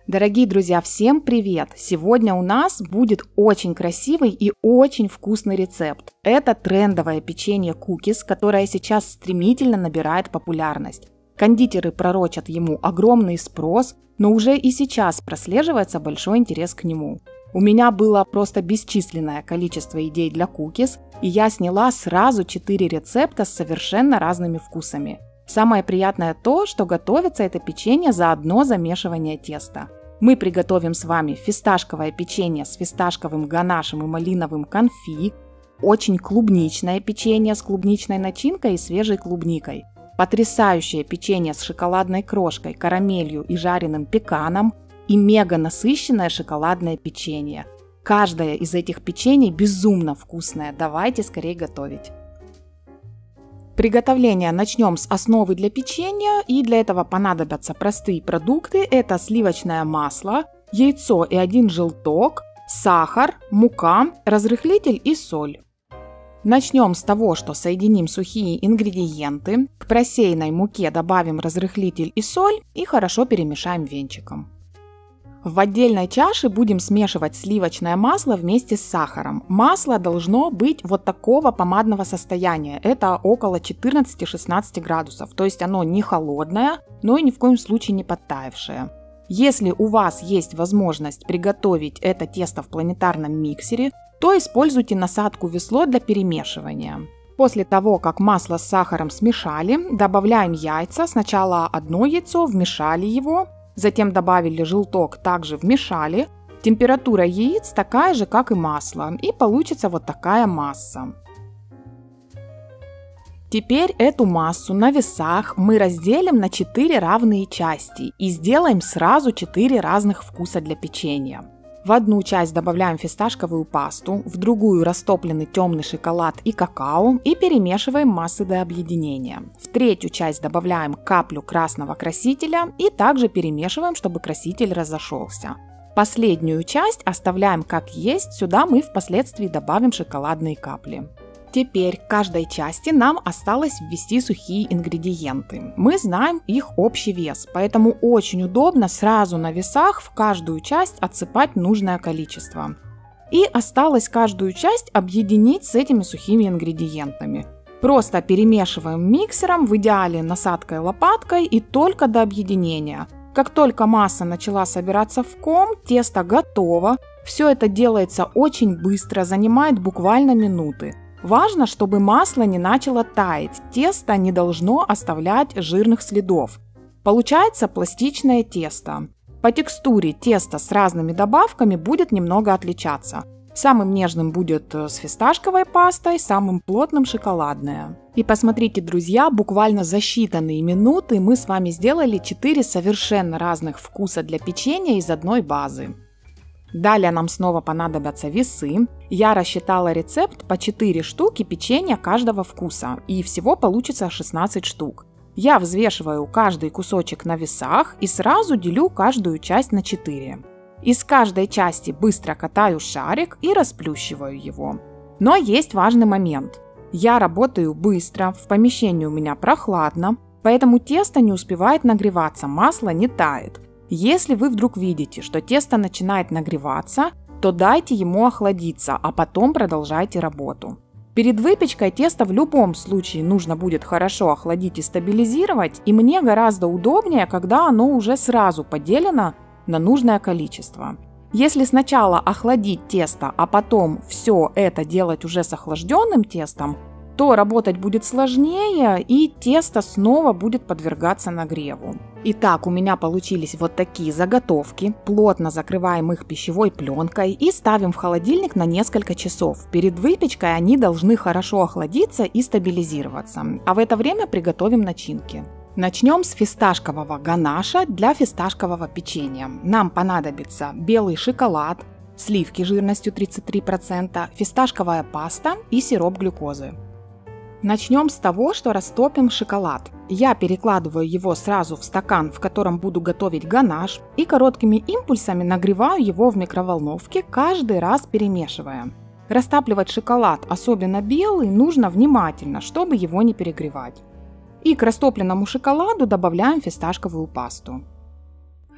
Дорогие друзья, всем привет! Сегодня у нас будет очень красивый и очень вкусный рецепт. Это трендовое печенье кукис, которое сейчас стремительно набирает популярность. Кондитеры пророчат ему огромный спрос, но уже и сейчас прослеживается большой интерес к нему. У меня было просто бесчисленное количество идей для кукис, и я сняла сразу 4 рецепта с совершенно разными вкусами. Самое приятное то, что готовится это печенье за одно замешивание теста. Мы приготовим с вами фисташковое печенье с фисташковым ганашем и малиновым конфи, очень клубничное печенье с клубничной начинкой и свежей клубникой, потрясающее печенье с шоколадной крошкой, карамелью и жареным пеканом и мега насыщенное шоколадное печенье. Каждое из этих печений безумно вкусное, давайте скорее готовить. Приготовление начнем с основы для печенья, и для этого понадобятся простые продукты. Это сливочное масло, яйцо и 1 желток, сахар, мука, разрыхлитель и соль. Начнем с того, что соединим сухие ингредиенты. К просеянной муке добавим разрыхлитель и соль и хорошо перемешаем венчиком. В отдельной чаше будем смешивать сливочное масло вместе с сахаром. Масло должно быть вот такого помадного состояния. Это около 14-16 градусов. То есть оно не холодное, но и ни в коем случае не подтаявшее. Если у вас есть возможность приготовить это тесто в планетарном миксере, то используйте насадку весло для перемешивания. После того, как масло с сахаром смешали, добавляем яйца. Сначала одно яйцо, вмешали его. Затем добавили желток, также вмешали. Температура яиц такая же, как и масла, и получится вот такая масса. Теперь эту массу на весах мы разделим на 4 равные части и сделаем сразу 4 разных вкуса для печенья. В одну часть добавляем фисташковую пасту, в другую растопленный темный шоколад и какао и перемешиваем массы до объединения. В третью часть добавляем каплю красного красителя и также перемешиваем, чтобы краситель разошелся. Последнюю часть оставляем как есть, сюда мы впоследствии добавим шоколадные капли. Теперь к каждой части нам осталось ввести сухие ингредиенты. Мы знаем их общий вес, поэтому очень удобно сразу на весах в каждую часть отсыпать нужное количество. И осталось каждую часть объединить с этими сухими ингредиентами. Просто перемешиваем миксером, в идеале насадкой лопаткой и только до объединения. Как только масса начала собираться в ком, тесто готово. Все это делается очень быстро, занимает буквально минуты. Важно, чтобы масло не начало таять, тесто не должно оставлять жирных следов. Получается пластичное тесто. По текстуре тесто с разными добавками будет немного отличаться. Самым нежным будет с фисташковой пастой, самым плотным шоколадное. И посмотрите, друзья, буквально за считанные минуты мы с вами сделали 4 совершенно разных вкуса для печенья из одной базы. Далее нам снова понадобятся весы. Я рассчитала рецепт по 4 штуки печенья каждого вкуса, и всего получится 16 штук. Я взвешиваю каждый кусочек на весах и сразу делю каждую часть на 4. Из каждой части быстро катаю шарик и расплющиваю его. Но есть важный момент. Я работаю быстро, в помещении у меня прохладно, поэтому тесто не успевает нагреваться, масло не тает. Если вы вдруг видите, что тесто начинает нагреваться, то дайте ему охладиться, а потом продолжайте работу. Перед выпечкой тесто в любом случае нужно будет хорошо охладить и стабилизировать, и мне гораздо удобнее, когда оно уже сразу поделено на нужное количество. Если сначала охладить тесто, а потом все это делать уже с охлажденным тестом, то работать будет сложнее и тесто снова будет подвергаться нагреву. Итак, у меня получились вот такие заготовки. Плотно закрываем их пищевой пленкой и ставим в холодильник на несколько часов. Перед выпечкой они должны хорошо охладиться и стабилизироваться. А в это время приготовим начинки. Начнем с фисташкового ганаша для фисташкового печенья. Нам понадобится белый шоколад, сливки жирностью 33%, фисташковая паста и сироп глюкозы. Начнем с того, что растопим шоколад. Я перекладываю его сразу в стакан, в котором буду готовить ганаш, и короткими импульсами нагреваю его в микроволновке, каждый раз перемешивая. Растапливать шоколад, особенно белый, нужно внимательно, чтобы его не перегревать. И к растопленному шоколаду добавляем фисташковую пасту.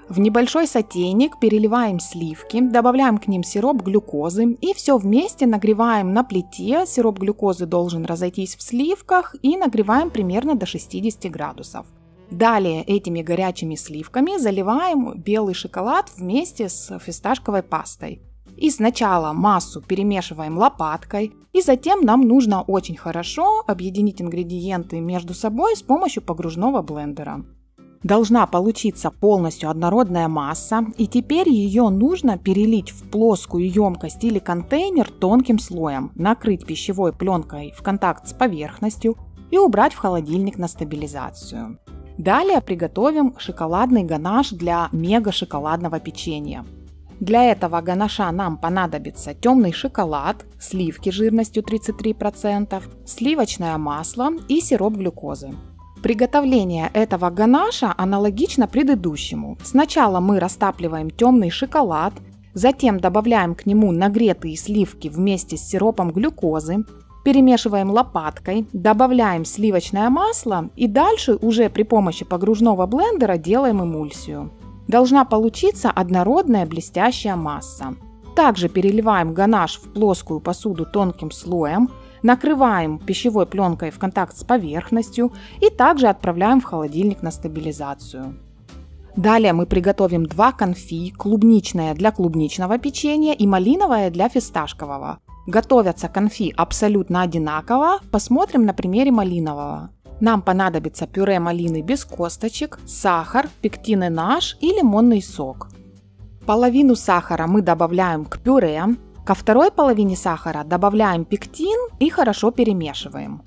В небольшой сотейник переливаем сливки, добавляем к ним сироп глюкозы и все вместе нагреваем на плите. Сироп глюкозы должен разойтись в сливках и нагреваем примерно до 60 градусов. Далее этими горячими сливками заливаем белый шоколад вместе с фисташковой пастой. И сначала массу перемешиваем лопаткой, и затем нам нужно очень хорошо объединить ингредиенты между собой с помощью погружного блендера. Должна получиться полностью однородная масса, и теперь ее нужно перелить в плоскую емкость или контейнер тонким слоем, накрыть пищевой пленкой в контакт с поверхностью и убрать в холодильник на стабилизацию. Далее приготовим шоколадный ганаш для мега-шоколадного печенья. Для этого ганаша нам понадобится темный шоколад, сливки жирностью 33%, сливочное масло и сироп глюкозы. Приготовление этого ганаша аналогично предыдущему. Сначала мы растапливаем темный шоколад, затем добавляем к нему нагретые сливки вместе с сиропом глюкозы, перемешиваем лопаткой, добавляем сливочное масло и дальше уже при помощи погружного блендера делаем эмульсию. Должна получиться однородная блестящая масса. Также переливаем ганаш в плоскую посуду тонким слоем, накрываем пищевой пленкой в контакт с поверхностью и также отправляем в холодильник на стабилизацию. Далее мы приготовим два конфи, клубничное для клубничного печенья и малиновое для фисташкового. Готовятся конфи абсолютно одинаково, посмотрим на примере малинового. Нам понадобится пюре малины без косточек, сахар, пектин NH и лимонный сок. Половину сахара мы добавляем к пюре, ко второй половине сахара добавляем пектин и хорошо перемешиваем.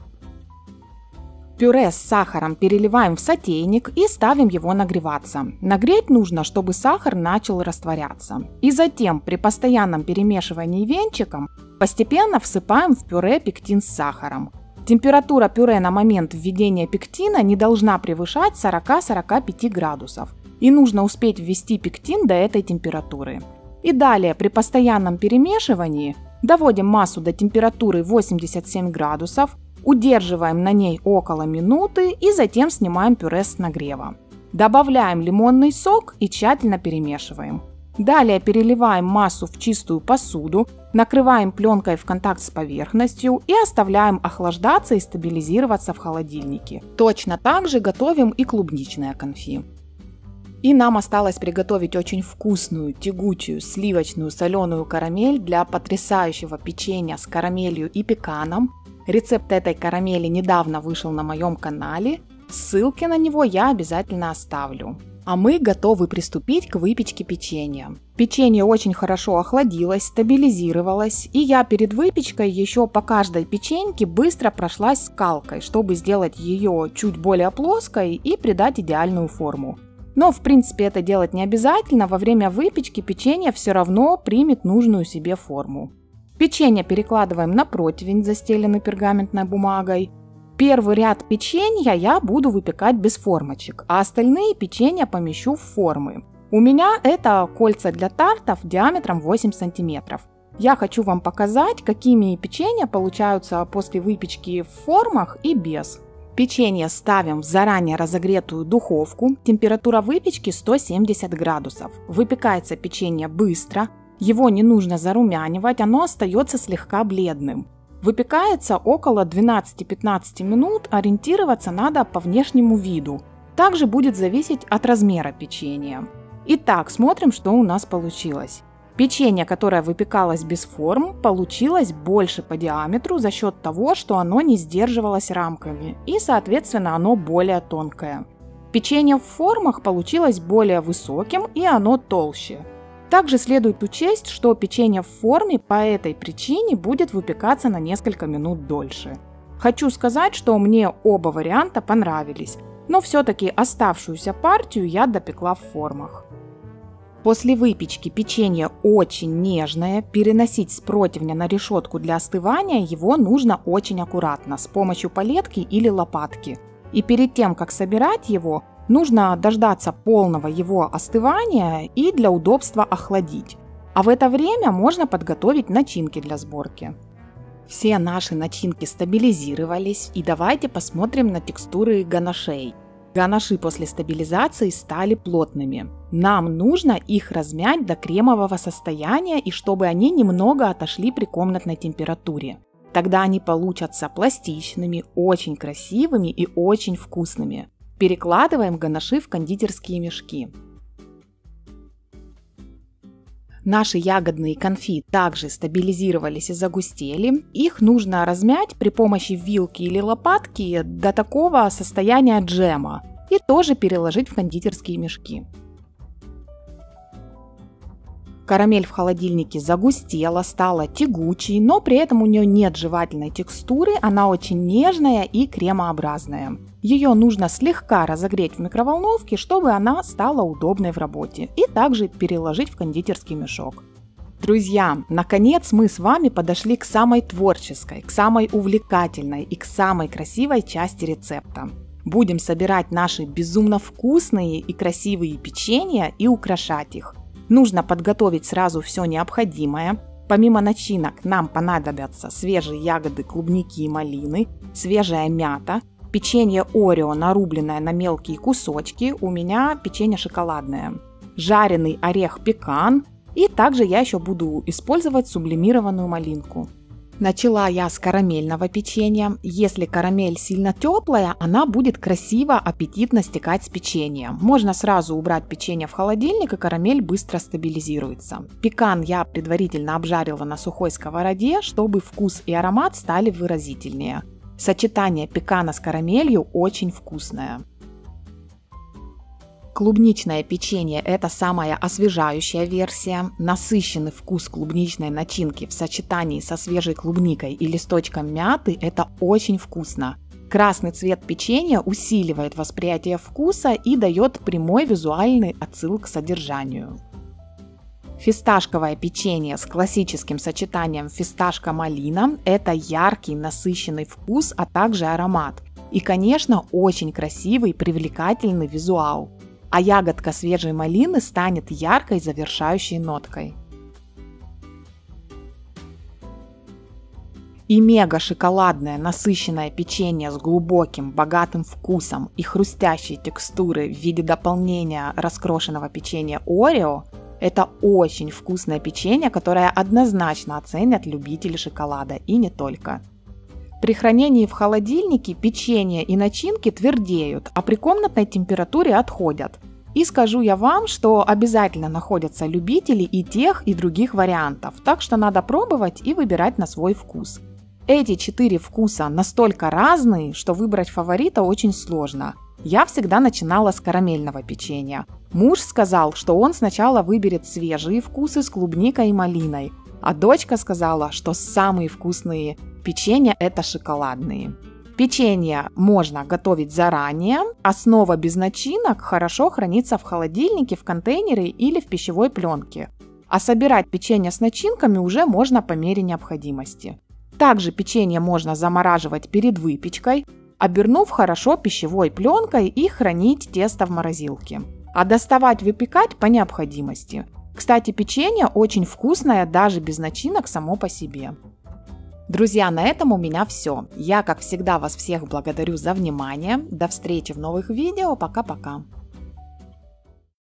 Пюре с сахаром переливаем в сотейник и ставим его нагреваться. Нагреть нужно, чтобы сахар начал растворяться. И затем при постоянном перемешивании венчиком постепенно всыпаем в пюре пектин с сахаром. Температура пюре на момент введения пектина не должна превышать 40-45 градусов. И нужно успеть ввести пектин до этой температуры. И далее при постоянном перемешивании доводим массу до температуры 87 градусов, удерживаем на ней около минуты и затем снимаем пюре с нагрева. Добавляем лимонный сок и тщательно перемешиваем. Далее переливаем массу в чистую посуду, накрываем пленкой в контакт с поверхностью и оставляем охлаждаться и стабилизироваться в холодильнике. Точно так же готовим и клубничное конфи. И нам осталось приготовить очень вкусную, тягучую, сливочную соленую карамель для потрясающего печенья с карамелью и пеканом. Рецепт этой карамели недавно вышел на моем канале, ссылки на него я обязательно оставлю. А мы готовы приступить к выпечке печенья. Печенье очень хорошо охладилось, стабилизировалось, и я перед выпечкой еще по каждой печеньке быстро прошлась скалкой, чтобы сделать ее чуть более плоской и придать идеальную форму. Но в принципе это делать не обязательно, во время выпечки печенье все равно примет нужную себе форму. Печенье перекладываем на противень, застеленный пергаментной бумагой. Первый ряд печенья я буду выпекать без формочек, а остальные печенья помещу в формы. У меня это кольца для тартов диаметром 8 см. Я хочу вам показать, какими печенья получаются после выпечки в формах и без. Печенье ставим в заранее разогретую духовку, температура выпечки 170 градусов. Выпекается печенье быстро, его не нужно зарумянивать, оно остается слегка бледным. Выпекается около 12-15 минут, ориентироваться надо по внешнему виду. Также будет зависеть от размера печенья. Итак, смотрим, что у нас получилось. Печенье, которое выпекалось без форм, получилось больше по диаметру за счет того, что оно не сдерживалось рамками, и, соответственно, оно более тонкое. Печенье в формах получилось более высоким, и оно толще. Также следует учесть, что печенье в форме по этой причине будет выпекаться на несколько минут дольше. Хочу сказать, что мне оба варианта понравились, но все-таки оставшуюся партию я допекла в формах. После выпечки печенье очень нежное, переносить с противня на решетку для остывания его нужно очень аккуратно, с помощью палетки или лопатки. И перед тем, как собирать его, нужно дождаться полного его остывания и для удобства охладить. А в это время можно подготовить начинки для сборки. Все наши начинки стабилизировались, и давайте посмотрим на текстуры ганашей. Ганаши после стабилизации стали плотными. Нам нужно их размять до кремового состояния и чтобы они немного отошли при комнатной температуре. Тогда они получатся пластичными, очень красивыми и очень вкусными. Перекладываем ганаши в кондитерские мешки. Наши ягодные конфи также стабилизировались и загустели. Их нужно размять при помощи вилки или лопатки до такого состояния джема и тоже переложить в кондитерские мешки. Карамель в холодильнике загустела, стала тягучей, но при этом у нее нет жевательной текстуры, она очень нежная и кремообразная. Ее нужно слегка разогреть в микроволновке, чтобы она стала удобной в работе, и также переложить в кондитерский мешок. Друзья, наконец мы с вами подошли к самой творческой, к самой увлекательной и к самой красивой части рецепта. Будем собирать наши безумно вкусные и красивые печенья и украшать их. Нужно подготовить сразу все необходимое. Помимо начинок нам понадобятся свежие ягоды клубники и малины, свежая мята, печенье Орео, нарубленное на мелкие кусочки, у меня печенье шоколадное, жареный орех пекан, и также я еще буду использовать сублимированную малинку. Начала я с карамельного печенья. Если карамель сильно теплая, она будет красиво, аппетитно стекать с печенья. Можно сразу убрать печенье в холодильник, и карамель быстро стабилизируется. Пекан я предварительно обжарила на сухой сковороде, чтобы вкус и аромат стали выразительнее. Сочетание пекана с карамелью очень вкусное. Клубничное печенье – это самая освежающая версия. Насыщенный вкус клубничной начинки в сочетании со свежей клубникой и листочком мяты – это очень вкусно. Красный цвет печенья усиливает восприятие вкуса и дает прямой визуальный отсыл к содержанию. Фисташковое печенье с классическим сочетанием фисташка-малина – это яркий, насыщенный вкус, а также аромат. И, конечно, очень красивый, привлекательный визуал. А ягодка свежей малины станет яркой завершающей ноткой. И мега шоколадное насыщенное печенье с глубоким, богатым вкусом и хрустящей текстурой в виде дополнения раскрошенного печенья Орео – это очень вкусное печенье, которое однозначно оценят любители шоколада и не только. При хранении в холодильнике печенье и начинки твердеют, а при комнатной температуре отходят. И скажу я вам, что обязательно находятся любители и тех, и других вариантов, так что надо пробовать и выбирать на свой вкус. Эти 4 вкуса настолько разные, что выбрать фаворита очень сложно. Я всегда начинала с карамельного печенья. Муж сказал, что он сначала выберет свежие вкусы с клубникой и малиной, а дочка сказала, что самые вкусные печенья – это шоколадные. Печенье можно готовить заранее, основа без начинок хорошо хранится в холодильнике, в контейнере или в пищевой пленке. А собирать печенье с начинками уже можно по мере необходимости. Также печенье можно замораживать перед выпечкой, обернув хорошо пищевой пленкой и хранить тесто в морозилке. А доставать выпекать по необходимости. Кстати, печенье очень вкусное даже без начинок само по себе. Друзья, на этом у меня все. Я, как всегда, вас всех благодарю за внимание. До встречи в новых видео. Пока-пока.